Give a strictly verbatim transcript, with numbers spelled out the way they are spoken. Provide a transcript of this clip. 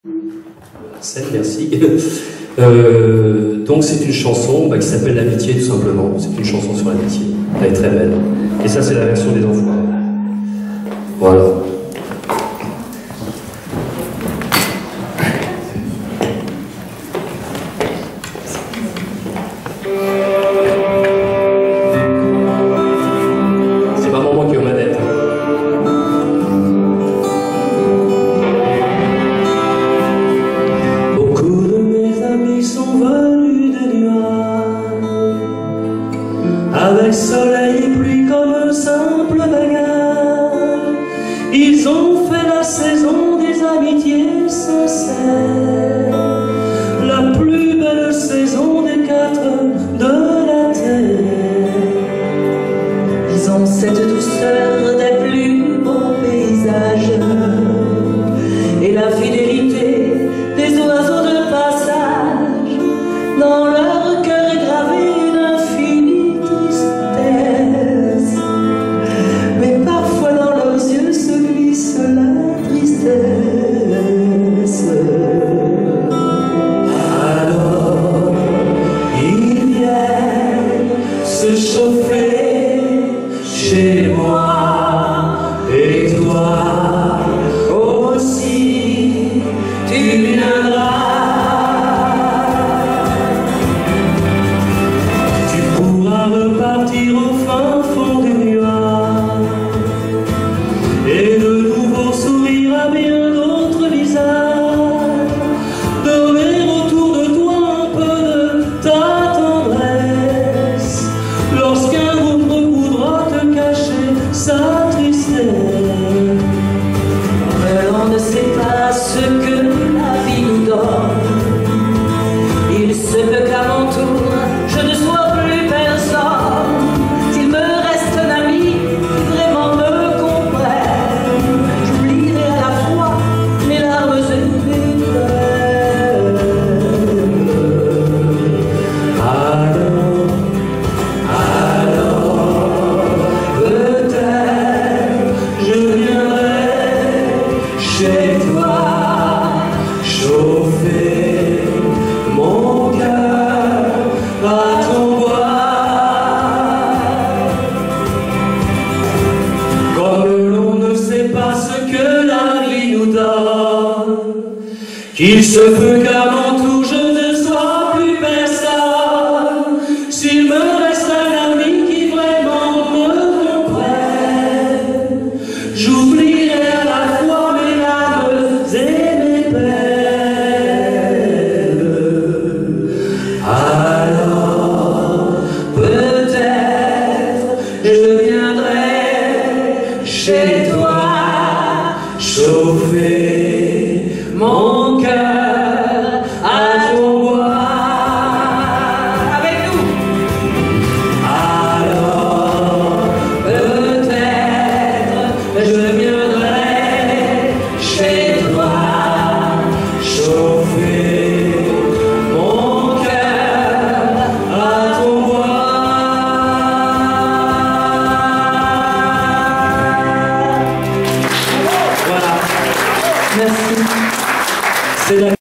Arsène, merci. Euh, donc c'est une chanson bah, qui s'appelle L'amitié tout simplement. C'est une chanson sur l'amitié. Elle est très belle. Et ça c'est la version des Enfoirés. Voilà. C'est pas moi qui ai aux manettes. Sont venus de nuages, avec soleil et pluie comme un simple bagage. Ils ont fait la saison des amitiés sincères, la plus belle saison des quatre de la terre. Ils ont cette douceur des plus beaux paysages et la fidélité des oiseaux de passage. Dans leur cœur est gravée une infinie tristesse, mais parfois dans leurs yeux se glisse la tristesse. Alors ils viennent se chauffer chez moi, et toi aussi tu viendras. Repartir au fin fond des nuages et de nouveau sourire à bien d'autres visages, donner autour de toi un peu de ta tendresse lorsqu'un groupe voudra te cacher sa tristesse. Mais on ne sait pas ce que la vie nous donne. Il se peut qu'à mon tour je ne sois plus personne. S'il me reste un ami qui vraiment me comprenne, j'oublierai à la fois mes larmes et mes pleurs. Alors, alors, peut-être je viendrai chez toi chauffer mon cœur à ton bois. Comme l'on ne sait pas ce que la vie nous donne, qu'il se peut qu'à mon tour je ne sois plus personne. S'il me reste un ami qui vraiment me comprenne, j'oublierai à la fois mes larmes et mes peines. Alors peut-être je viendrai chez toi chauffer mon